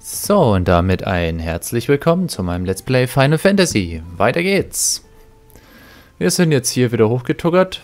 So, und damit ein herzlich willkommen zu meinem Let's Play Final Fantasy. Weiter geht's. Wir sind jetzt hier wieder hochgetuckert.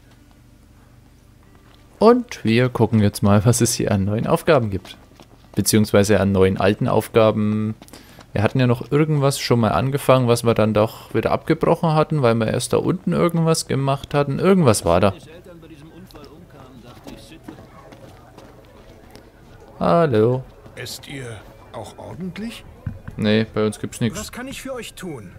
Und wir gucken jetzt mal, was es hier an neuen Aufgaben gibt. Beziehungsweise an neuen alten Aufgaben. Wir hatten ja noch irgendwas schon mal angefangen, was wir dann doch wieder abgebrochen hatten, weil wir erst da unten irgendwas gemacht hatten. Irgendwas war da. Hallo. Esst ihr auch ordentlich? Nee, bei uns gibt's nichts. Was kann ich für euch tun?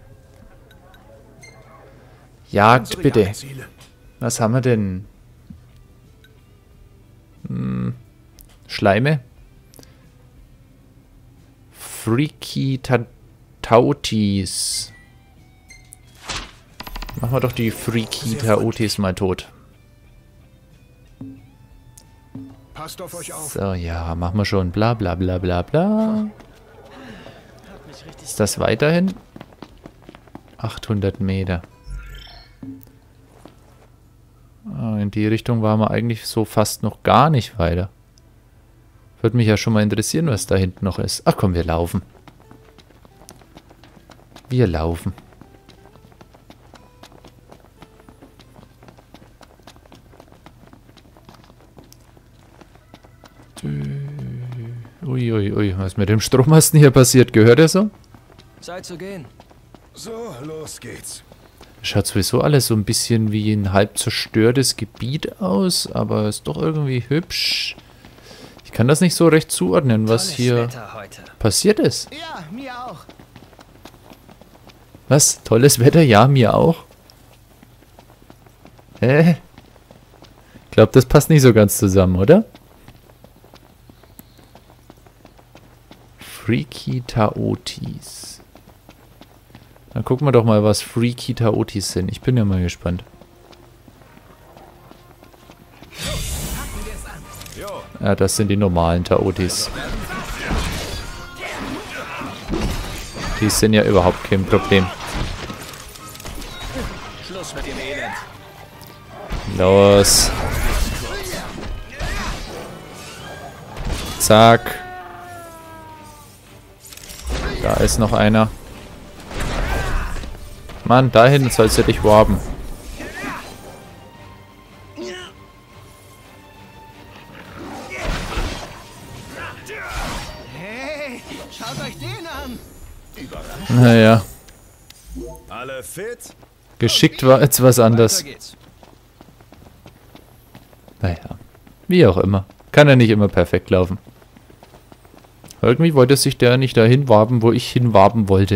Jagd, Unsere bitte. Jagdziele. Was haben wir denn? Schleime? Freaky Tautis. Machen wir doch die Freaky Tautis mal tot. Passt auf euch auf. So, ja, machen wir schon. Bla bla bla bla bla. Ist das weiterhin? 800 Meter. In die Richtung waren wir eigentlich so fast noch gar nicht weiter. Würde mich ja schon mal interessieren, was da hinten noch ist. Ach komm, wir laufen. Wir laufen. Uiuiui, was mit dem Strommasten hier passiert, gehört er so? Zeit zu gehen. So, los geht's. Schaut sowieso alles so ein bisschen wie ein halb zerstörtes Gebiet aus, aber ist doch irgendwie hübsch. Ich kann das nicht so recht zuordnen, was Tolles hier Wetter heute. passiert ist. Ja, mir auch. Was? Tolles Wetter? Ja, mir auch. Hä? Ich glaube, das passt nicht so ganz zusammen, oder? Freaky Tautis. Dann gucken wir doch mal, was Freaky Tautis sind. Ich bin ja mal gespannt. Ja, das sind die normalen Tautis. Die sind ja überhaupt kein Problem. Schluss mit dem Elend. Los. Zack. Da ist noch einer. Mann, da hinten sollst du dich warben. Hey, schaut euch den an. Naja, Alle fit? geschickt war jetzt was anderes. Weiter geht's. Naja, wie auch immer. Kann ja nicht immer perfekt laufen. Irgendwie wollte sich der nicht dahin waben, wo ich hinwaben wollte.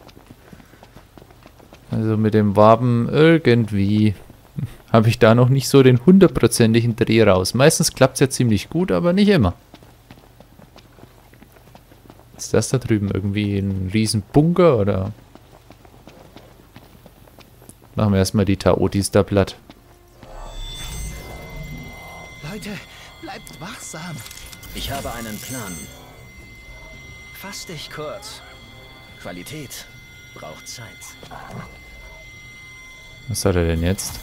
Also mit dem Waben irgendwie habe ich da noch nicht so den 100%igen Dreh raus. Meistens klappt es ja ziemlich gut, aber nicht immer. Ist das da drüben irgendwie ein riesen Bunker oder? Machen wir erstmal die Tautis da platt. Leute, bleibt wachsam. Ich habe einen Plan. Fass dich kurz. Qualität braucht Zeit. Was hat er denn jetzt?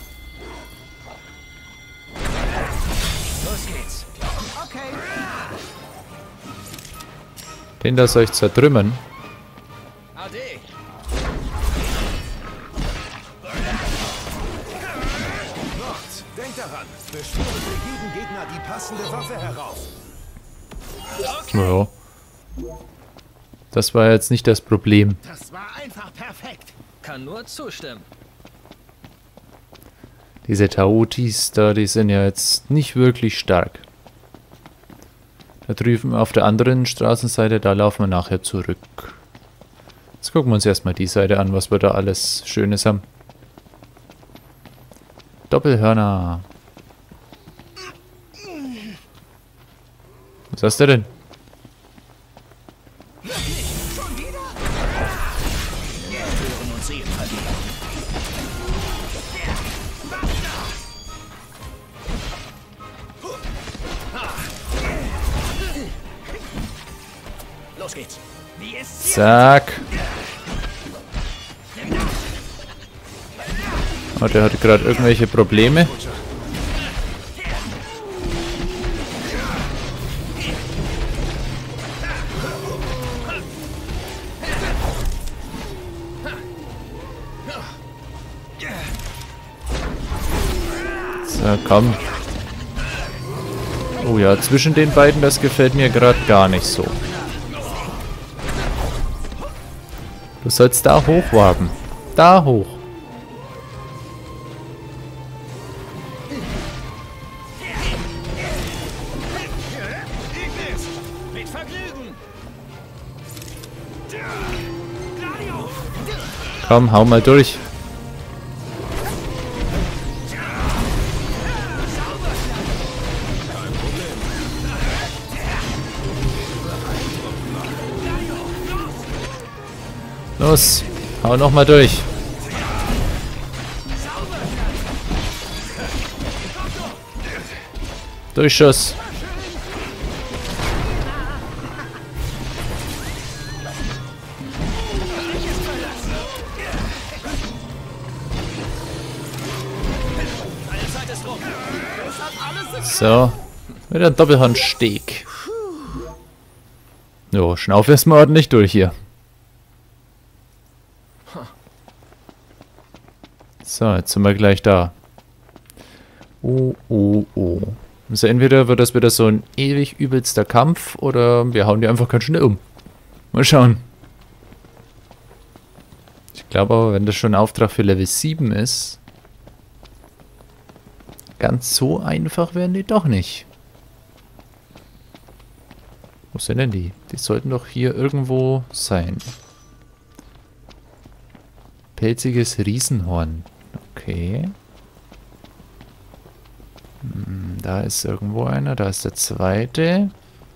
Los geht's. Okay. Den da soll ich zertrümmern. Ade. Nord, denkt daran. Beschwöre für jeden Gegner die passende Waffe heraus. Ja. Das war jetzt nicht das Problem. Das war einfach perfekt. Kann nur zustimmen. Diese Tautis da, die sind ja jetzt nicht wirklich stark. Da drüben auf der anderen Straßenseite, da laufen wir nachher zurück. Jetzt gucken wir uns erstmal die Seite an, was wir da alles Schönes haben. Doppelhörner. Was hast du denn? Hören und sehen verlieren. Los geht's. Zack. Oh, der hatte gerade irgendwelche Probleme. So, komm. Oh ja, zwischen den beiden, das gefällt mir gerade gar nicht so. Du sollst da hoch warten. Da hoch. Mit Vergnügen. Komm, hau mal durch. Los, hau noch mal durch. Durchschuss. So, wieder ein Doppelhandsteg. Jo, schnauf erstmal ordentlich durch hier. So, jetzt sind wir gleich da. Oh. Also entweder wird das wieder so ein ewig übelster Kampf oder wir hauen die einfach ganz schnell um. Mal schauen. Ich glaube aber, wenn das schon ein Auftrag für Level 7 ist, ganz so einfach werden die doch nicht. Wo sind denn die? Die sollten doch hier irgendwo sein. Pelziges Riesenhorn. Okay. Da ist irgendwo einer. Da ist der zweite.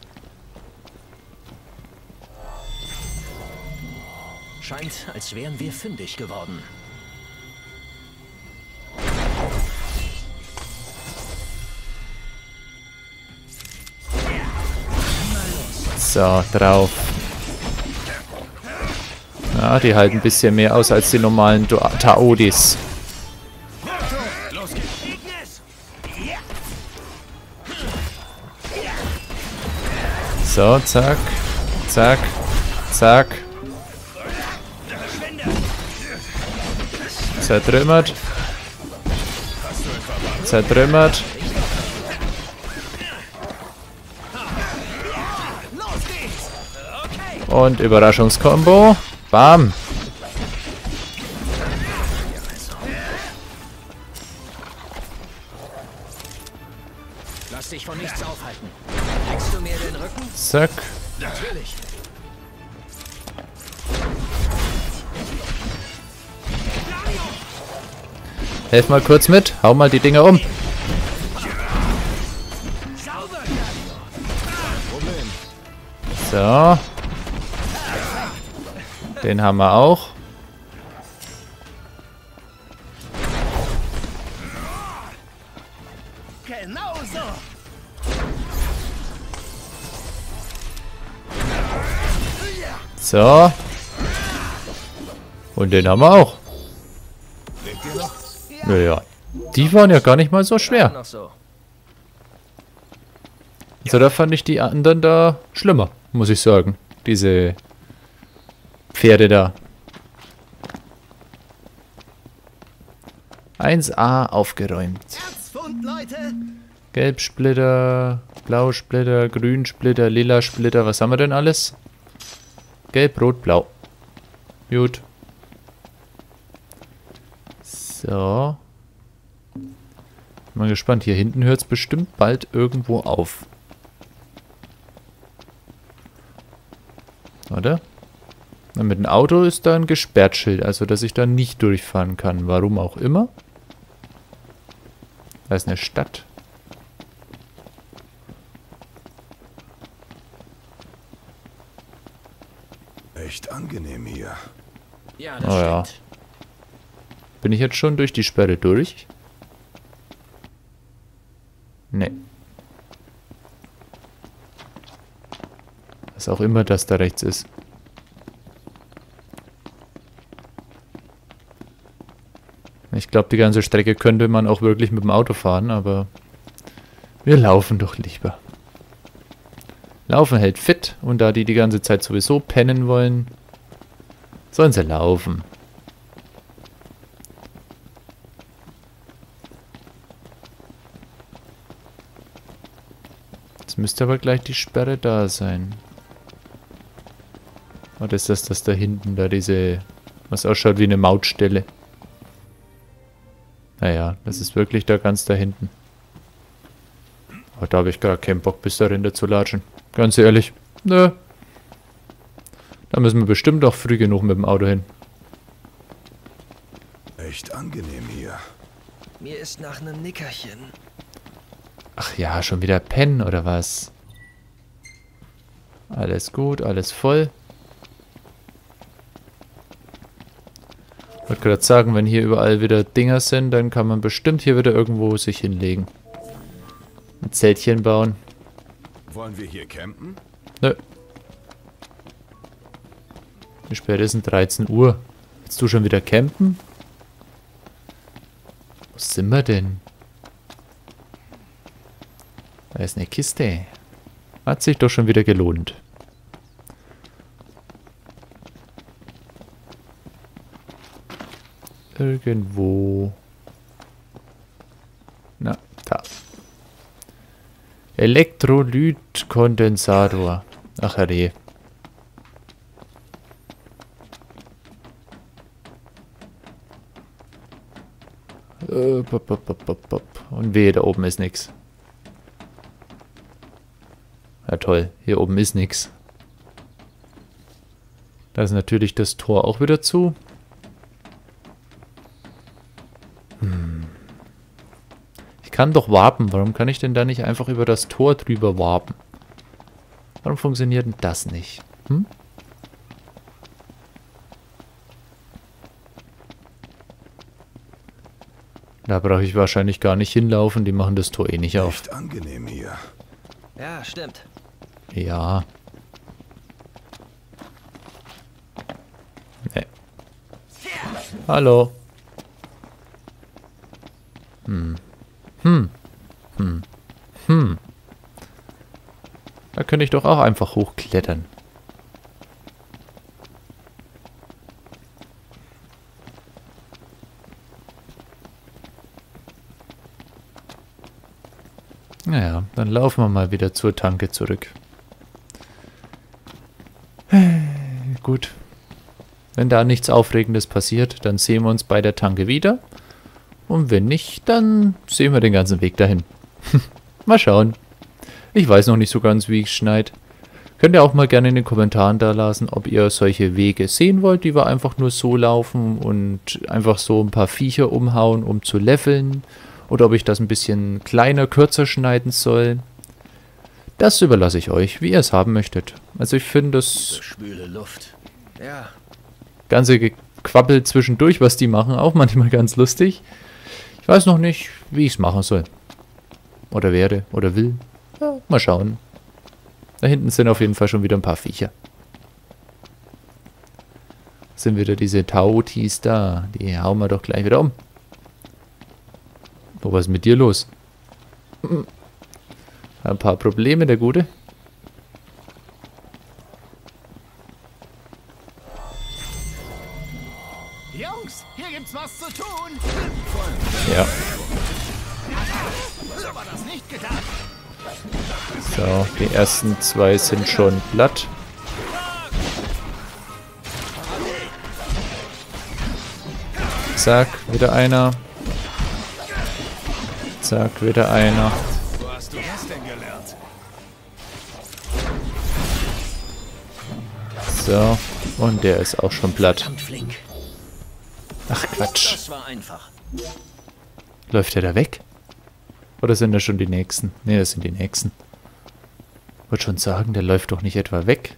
Scheint, als wären wir fündig geworden. So, drauf. Ja, die halten ein bisschen mehr aus als die normalen Taodis. So, zack. Zack. Zack. Zertrümmert. Zertrümmert. Und Überraschungskombo. Bam. Lass dich von nichts aufhalten. Legst du mir den Rücken? Zack. Natürlich. Helf mal kurz mit. Hau mal die Dinger um. So. Den haben wir auch. Genau so. So. Und den haben wir auch. Naja. Die waren ja gar nicht mal so schwer. Noch so. Also da fand ich die anderen da schlimmer, muss ich sagen. Diese Pferde da. 1A aufgeräumt. Erzfund, Leute. Gelbsplitter, Blausplitter, Grünsplitter, Lila-Splitter. Was haben wir denn alles? Gelb, Rot, Blau. Gut. So. Mal gespannt. Hier hinten hört es bestimmt bald irgendwo auf. Oder? Na, mit dem Auto ist da ein Gesperrtschild, also dass ich da nicht durchfahren kann. Warum auch immer. Da ist eine Stadt. Echt angenehm hier. Ja, das Oh ja. stimmt. Bin ich jetzt schon durch die Sperre durch? Nee. Was auch immer das da rechts ist. Ich glaube, die ganze Strecke könnte man auch wirklich mit dem Auto fahren, aber wir laufen doch lieber. Laufen hält fit und da die ganze Zeit sowieso pennen wollen, sollen sie laufen. Jetzt müsste aber gleich die Sperre da sein. Oder ist das da hinten, da diese, was ausschaut wie eine Mautstelle? Naja, das ist wirklich da ganz da hinten. Aber da habe ich gar keinen Bock, bis darin zu latschen. Ganz ehrlich. Nö. Da müssen wir bestimmt auch früh genug mit dem Auto hin. Echt angenehm hier. Mir ist nach einem Nickerchen. Ach ja, schon wieder pennen oder was? Alles gut, alles voll. Ich wollte gerade sagen, wenn hier überall wieder Dinger sind, dann kann man bestimmt hier wieder irgendwo sich hinlegen. Ein Zeltchen bauen. Wollen wir hier campen? Nö. Wie spät ist denn 13 Uhr? Willst du schon wieder campen? Wo sind wir denn? Da ist eine Kiste. Hat sich doch schon wieder gelohnt. Irgendwo. Na, da. Elektrolytkondensator. Ach herrje. Und wehe, da oben ist nichts. Ja toll, hier oben ist nichts. Da ist natürlich das Tor auch wieder zu. Ich kann doch warpen. Warum kann ich denn da nicht einfach über das Tor drüber warpen? Warum funktioniert denn das nicht? Hm? Da brauche ich wahrscheinlich gar nicht hinlaufen. Die machen das Tor eh nicht auf. Echt angenehm hier. Ja, stimmt. Ja. Nee. Hallo. Da könnte ich doch auch einfach hochklettern. Naja, dann laufen wir mal wieder zur Tanke zurück. Gut. Wenn da nichts Aufregendes passiert, dann sehen wir uns bei der Tanke wieder. Und wenn nicht, dann sehen wir den ganzen Weg dahin. Mal schauen. Ich weiß noch nicht so ganz, wie es schneit. Könnt ihr auch mal gerne in den Kommentaren da lassen, ob ihr solche Wege sehen wollt, die wir einfach nur so laufen und einfach so ein paar Viecher umhauen, um zu leveln. Oder ob ich das ein bisschen kleiner, kürzer schneiden soll. Das überlasse ich euch, wie ihr es haben möchtet. Also ich finde das So schwüle Luft. Ja. ganze Gequabbel zwischendurch, was die machen, auch manchmal ganz lustig. Ich weiß noch nicht, wie ich es machen soll. Oder werde, oder will. Ja, mal schauen. Da hinten sind auf jeden Fall schon wieder ein paar Viecher. Sind wieder diese Tautis da. Die hauen wir doch gleich wieder um. Oh, was ist mit dir los? Ein paar Probleme, der Gute. Jungs, hier gibt's was zu tun. Ja. So war das nicht gedacht. So, die ersten zwei sind schon platt. Zack, wieder einer. Zack, wieder einer. Wo hast du das denn gelernt? So, und der ist auch schon platt. Verdammt flink. Ach Quatsch. Das war einfach. Läuft der da weg? Oder sind das schon die nächsten? Ne, das sind die nächsten. Ich wollte schon sagen, der läuft doch nicht etwa weg.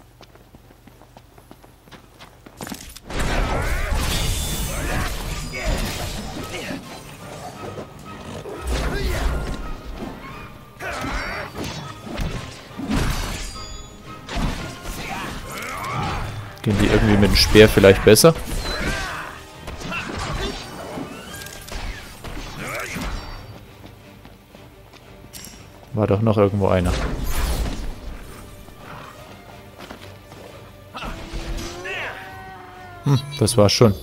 Gehen die irgendwie mit dem Speer vielleicht besser? War doch noch irgendwo einer. Das war's schon.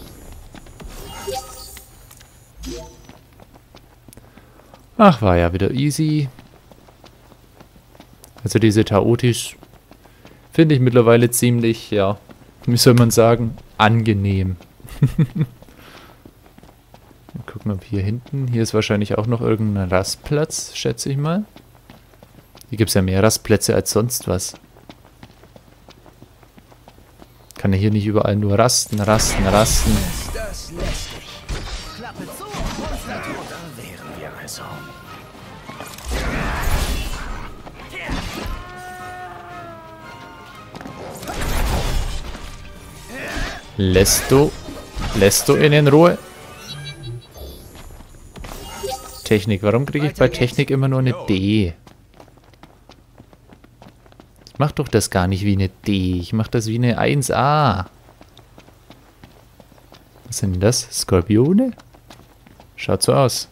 Ach, war ja wieder easy. Also diese Taotis finde ich mittlerweile ziemlich, ja, wie soll man sagen, angenehm. Gucken, ob hier hinten, hier ist wahrscheinlich auch noch irgendein Rastplatz, schätze ich mal. Hier gibt es ja mehr Rastplätze als sonst was. Kann ja hier nicht überall nur rasten. Das lässt sich. Klappe zu, Monster tot. Da wären wir also. Lässt du ihn in Ruhe? Technik, warum kriege ich bei Technik immer nur eine D? Ich mach doch das gar nicht wie eine D, ich mach das wie eine 1A. Was sind denn das? Skorpione? Schaut so aus.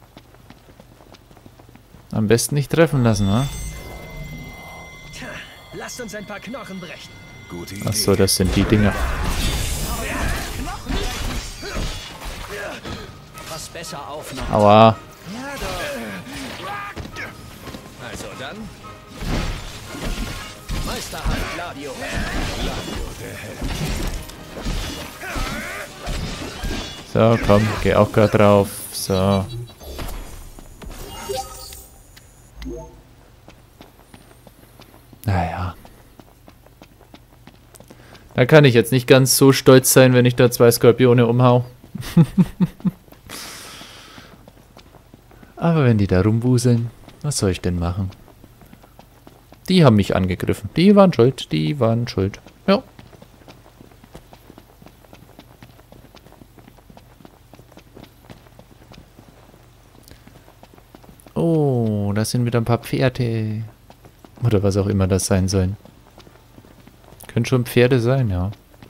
Am besten nicht treffen lassen, wa? Tja, lasst uns ein paar Knochen brechen. Gute Idee. Achso, das sind die Dinger. Pass besser auf noch. Aua. Ja, doch. Also dann. Meisterhaft, Gladio. So, komm, geh auch gerade drauf. So. Naja. Da kann ich jetzt nicht ganz so stolz sein, wenn ich da 2 Skorpione umhau. Aber wenn die da rumwuseln, was soll ich denn machen? Die haben mich angegriffen. Die waren schuld. Die waren schuld. Ja. Oh, das sind wieder ein paar Pferde. Oder was auch immer das sein sollen. Können schon Pferde sein, ja.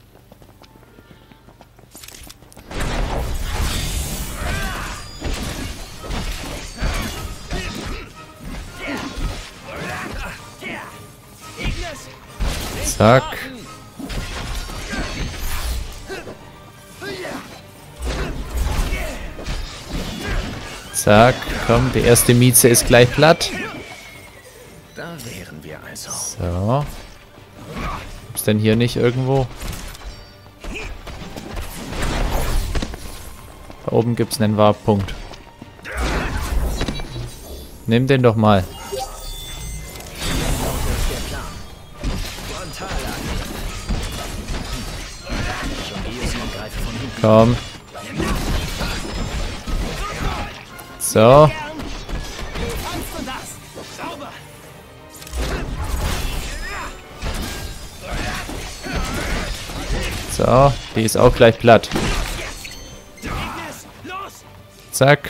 Zack. Zack, komm, die erste Mieze ist gleich platt. Da wären wir also. So. Gibt's denn hier nicht irgendwo? Da oben gibt's einen Warpunkt. Nimm den doch mal. Komm. So. So, die ist auch gleich platt. Zack.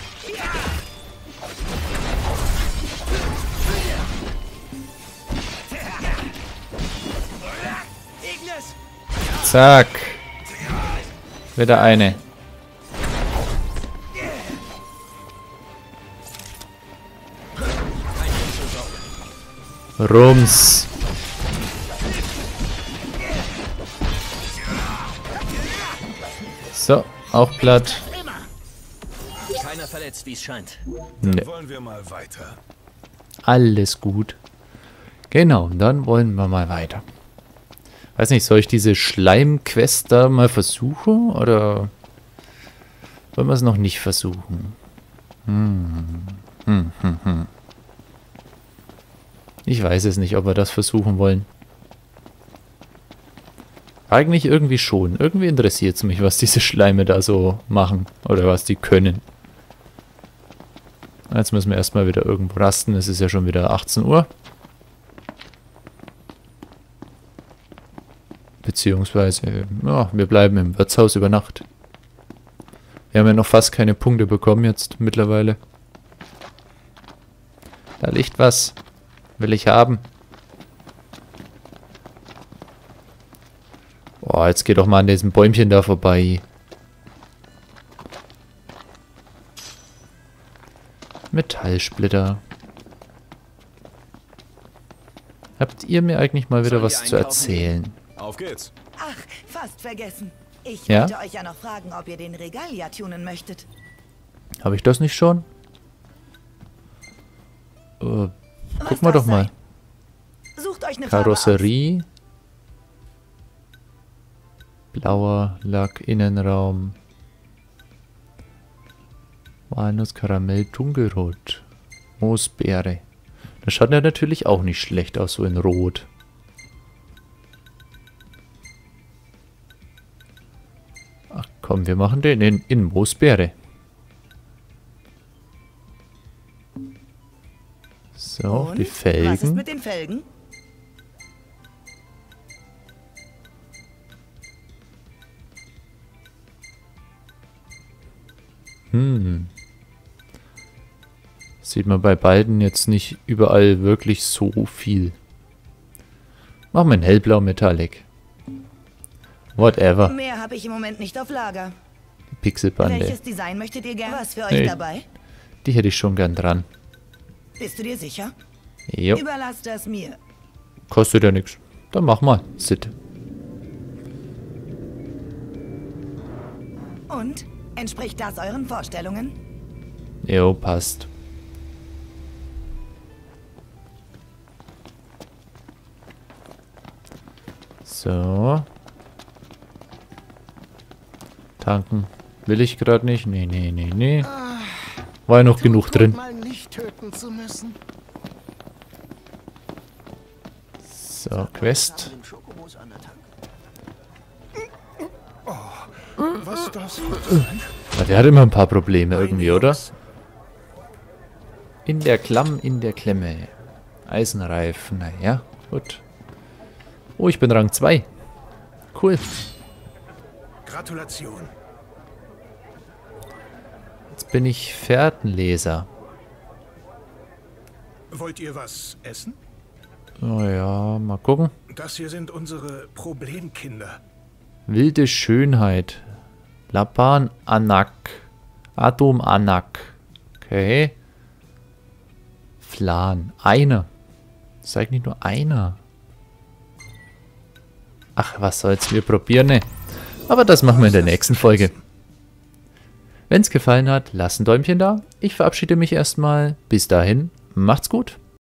Zack. Wieder eine. Rums. So, auch platt. Keiner verletzt, wie es scheint. Dann Ne. wollen wir mal weiter. Alles gut. Genau, dann wollen wir mal weiter. Weiß nicht, soll ich diese Schleim-Quest da mal versuchen? Oder wollen wir es noch nicht versuchen? Ich weiß es nicht, ob wir das versuchen wollen. Eigentlich irgendwie schon. Irgendwie interessiert es mich, was diese Schleime da so machen. Oder was die können. Jetzt müssen wir erstmal wieder irgendwo rasten. Es ist ja schon wieder 18 Uhr. Beziehungsweise, ja, wir bleiben im Wirtshaus über Nacht. Wir haben ja noch fast keine Punkte bekommen jetzt mittlerweile. Da liegt was. Will ich haben. Boah, jetzt geh doch mal an diesem Bäumchen da vorbei. Metallsplitter. Habt ihr mir eigentlich mal wieder Sollen was wir zu einkaufen erzählen? Auf geht's. Ach, fast vergessen. Ich Ja? wollte euch ja noch fragen, ob ihr den Regalia tunen möchtet. Habe ich das nicht schon? Guck Was mal das doch mal. sei. Sucht euch eine Farbe Karosserie. Blauer Lack, Innenraum. Walnuss, Karamell, Dunkelrot. Moosbeere. Das schaut ja natürlich auch nicht schlecht aus, so in Rot. Ach komm, wir machen den in Moosbeere. So, aus. die Felgen. Was ist mit den Felgen? Sieht man bei beiden jetzt nicht überall wirklich so viel. Machen wir ein hellblau Metallic. Whatever. Mehr habe ich im Moment nicht auf Lager. Pixelbande. Welches Design möchtet ihr gerne? Was für euch Nee. dabei? Die hätte ich schon gern dran. Bist du dir sicher? Jo. Überlass das mir. Kostet ja nichts. Dann mach mal. Sit. Und? Entspricht das euren Vorstellungen? Jo, passt. So. Tanken. Will ich gerade nicht. Nee, nee, nee, nee. War ja noch genug drin. Mal nicht töten zu müssen. So, Quest. Was das? Ja, der hat immer ein paar Probleme irgendwie, oder? In der Klemme. Eisenreifen, naja, gut. Oh, ich bin Rang 2. Cool. Gratulation. Jetzt bin ich Fährtenleser. Wollt ihr was essen? Oh ja, mal gucken. Das hier sind unsere Problemkinder. Wilde Schönheit. Laban Anak. Atom Anak. Okay. Flan. Einer. Das ist eigentlich nicht nur einer. Ach, was soll's. Wir probieren, ne? Aber das machen wir in der nächsten Folge. Wenn es gefallen hat, lasst ein Däumchen da. Ich verabschiede mich erstmal. Bis dahin, macht's gut.